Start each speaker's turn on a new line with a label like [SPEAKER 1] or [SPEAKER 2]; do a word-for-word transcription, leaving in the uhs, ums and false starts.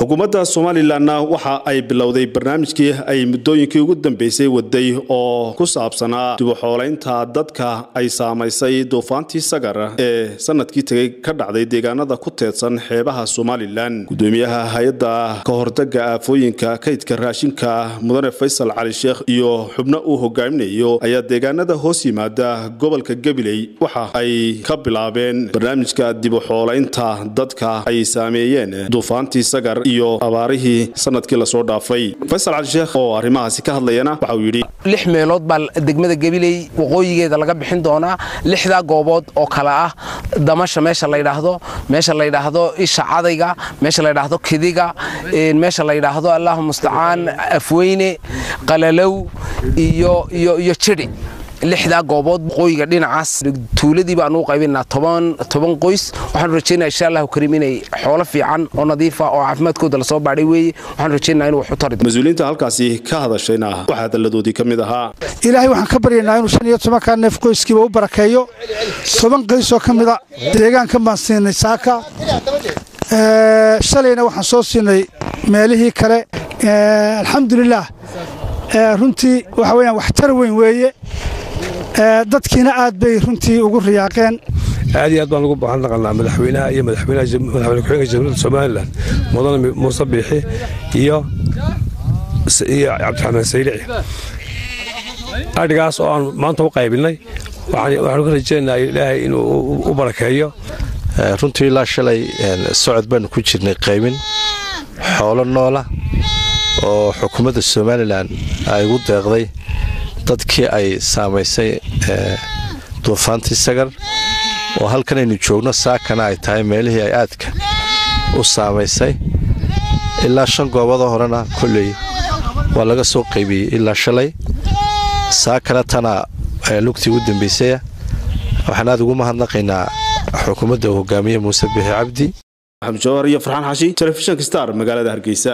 [SPEAKER 1] xukuumadda Soomaaliland waxa ay bilowday barnaamijkii ay muddooyinkii ugu dambeysay waday oo ku saabsanaa dib u xoolaynta dadka ay saameysay duufaantii Sagar ee sanadkii tagay ka dhacday deegaanada ku teedsan xeebaha Soomaaliland. Gudoomiyaha hay'adda ka hortagga aafooyinka kaydka raashinka Mudane Faysal Cali Sheekh iyo xubno uu hogaaminayo ayaa deegaanada hoos yimaada gobolka Gabiley waxa ay ka bilaabeen barnaamijka dib u xoolaynta dadka ay saameeyeen duufaantii Sagar iyo abaarihii sanadkii la soo dhaafay. Faysal Cali Sheekh oo arrimahaasi ka hadlayana waxa uu yiri
[SPEAKER 2] lix meelood baa degmada Gabiley waqooyigeeda laga bixin doonaa lixda goobood oo kala ah damasha meesha la yiraahdo meesha la yiraahdo isha cadayga meesha la yiraahdo kidiga meesha la yiraahdo Allahu musta'aan afweyne qalalow iyo iyo iyo jiri lixda goobood qoyga dhinacaas tuuladii baan u qaybinaa toban toban qoys waxaan rajaynayaa insha Allah kariim inay xoolo fiican oo nadiif ah oo caafimaadkooda la soo baaray weey waxaan rajaynayaa inuu wax u tari
[SPEAKER 1] mas'uuliyiinta halkaasi ka hadashayna waxa daladoodii kamid ahaa
[SPEAKER 3] Ilaahay waxaan ka baryaynaa inuu shan iyo toban ka neef qoyskiiba u barakeeyo toban qoys oo kamid ah deegaanka baan siinay saaka ee shalayna waxaan soo siinay meelihii kale alxamdulillah runtii waxa weeyaan wax tar weyn weeye dadkiina aad bay runtii ugu riyaaqeen
[SPEAKER 4] aad iyo aad baan ugu baahan naqalnaa madaxweynaha iyo madaxweynaha madaxweynaha jamhuuriyadda Soomaaliland Mudane Muuse Biixi iyo iyo Cabdiraxmaan Saylici adigaas oo aan maanta u qaybinay waxaan waxaan ku rajaynayaa Ilaahay inuu u barakeeyo
[SPEAKER 5] runtii la shalay socod baan ku jirnay qaybin xoolo noola oo xukuumadda Soomaaliland ay ugu deeqday dadkii ay saameysay duufaantii Sagar oo halkan aynu joogno saakana ay tahay meelihii ay aadka u saameysay ilaa shan goobood horena kulay waa laga soo qaybiyay ilaa shalay saakana tana lugtii ugu dambeysay waxaan aad ugu mahadnaqaynaa xukuumadda hogaamiye Muuse Biixi Cabdi
[SPEAKER 1] Axmed Jawhar iyo Farxaan Xashi telefishinka Star magaalada Hargeysa.